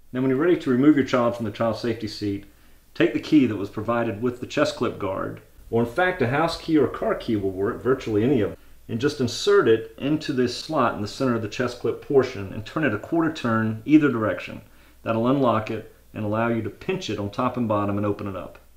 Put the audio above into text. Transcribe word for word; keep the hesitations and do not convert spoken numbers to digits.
Now when you're ready to remove your child from the child safety seat, take the key that was provided with the chest clip guard, or in fact a house key or car key will work, virtually any of them, and just insert it into this slot in the center of the chest clip portion and turn it a quarter turn either direction. That'll unlock it and allow you to pinch it on top and bottom and open it up.